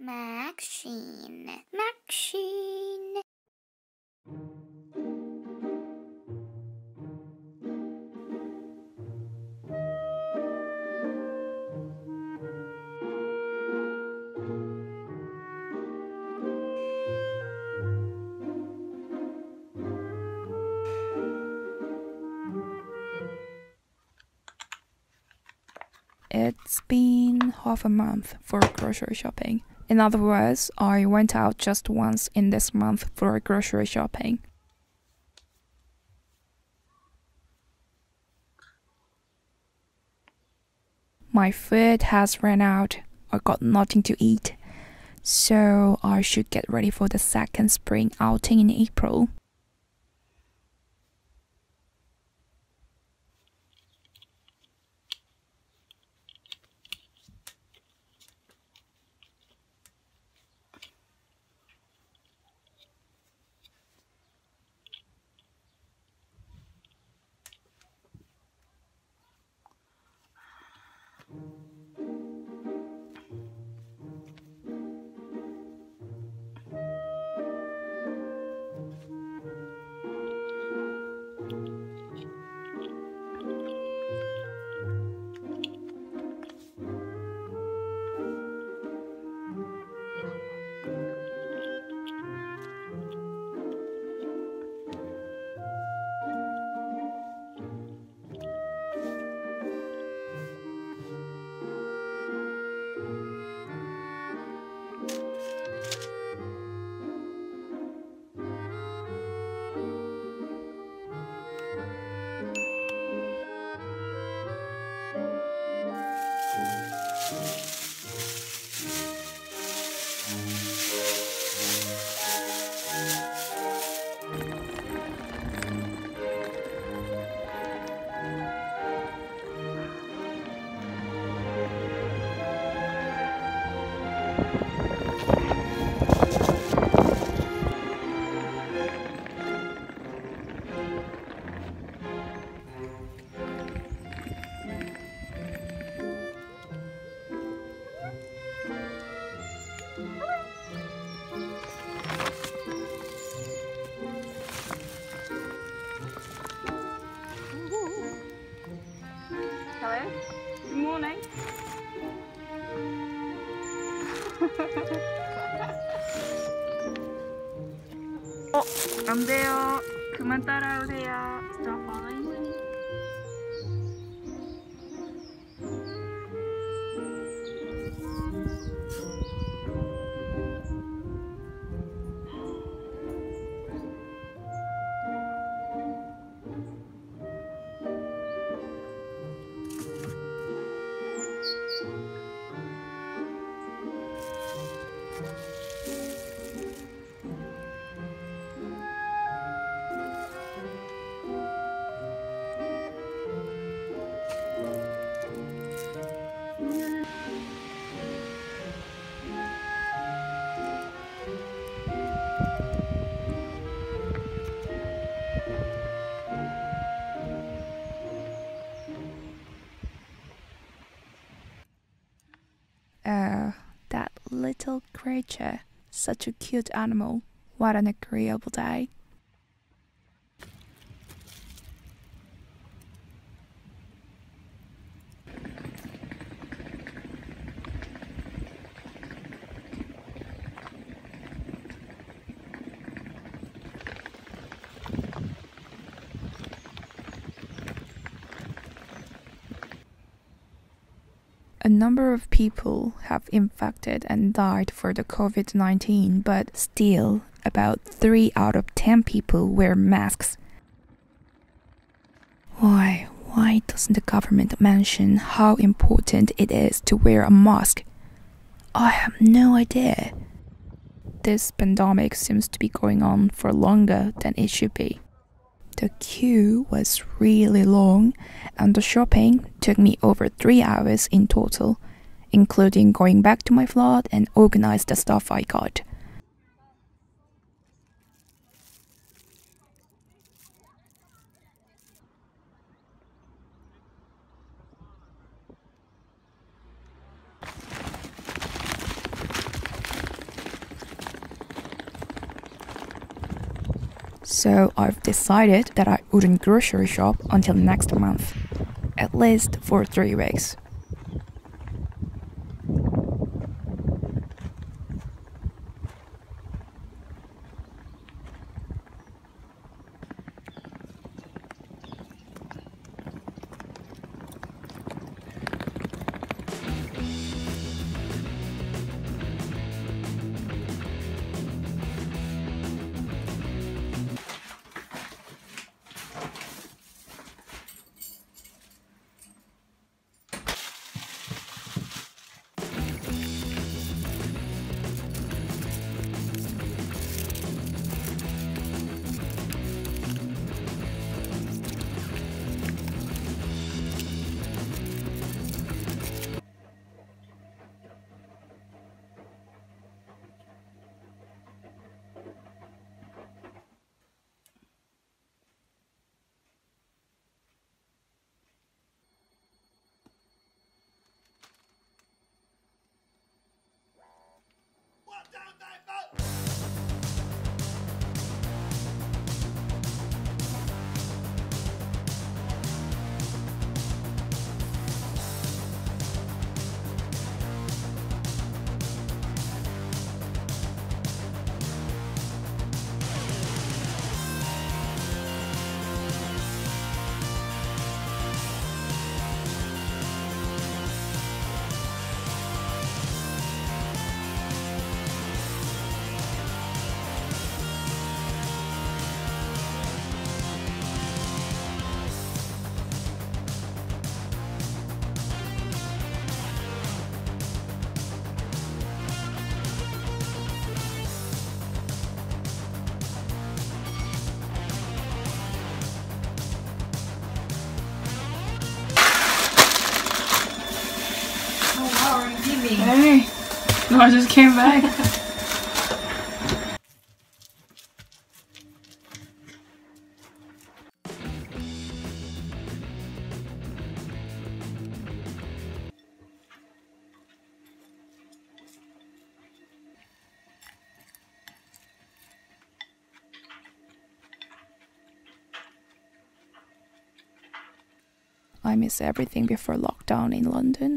Machine. Machine. It's been half a month for grocery shopping. In other words, I went out just once in this month for grocery shopping. My food has run out. I got nothing to eat. So I should get ready for the second spring outing in April. Hello? Good morning. 안 돼요. 그만 따라오세요. Stop following me. Oh, that little creature. Such a cute animal. What an agreeable day. A number of people have infected and died for the COVID-19, but still, about 3 out of 10 people wear masks. Why doesn't the government mention how important it is to wear a mask? I have no idea. This pandemic seems to be going on for longer than it should be. The queue was really long, and the shopping took me over 3 hours in total, including going back to my flat and organize the stuff I got. So I've decided that I wouldn't grocery shop until next month, at least for 3 weeks. Hey, no, I just came back. I miss everything before lockdown in London.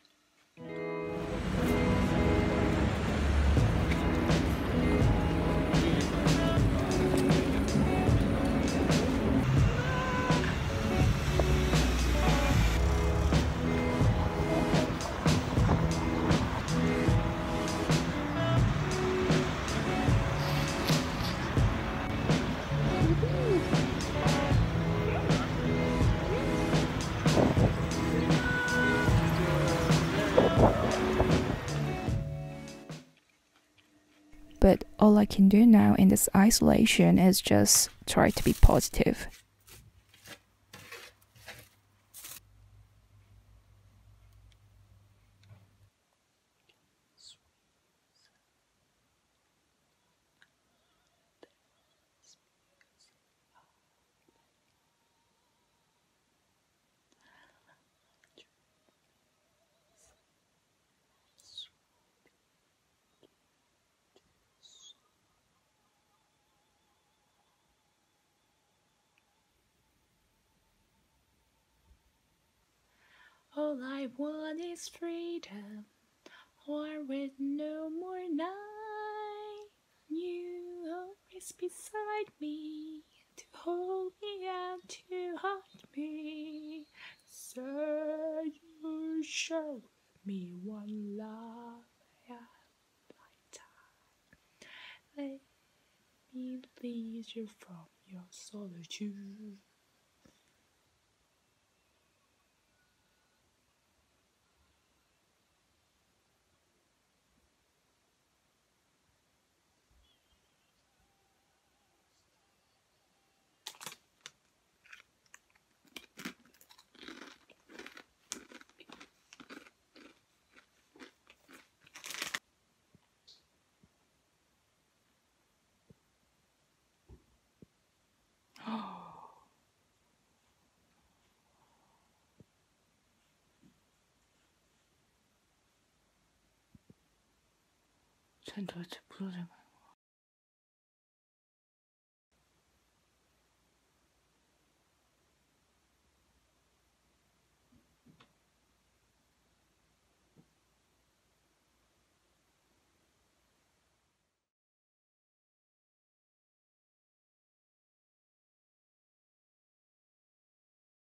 But all I can do now in this isolation is just try to be positive. All I want is freedom, or with no more night. You always beside me, to hold me and to hide me. So you show me one love at my time. Let me lead you from your solitude. 쟨 도대체 무슨 생각이야?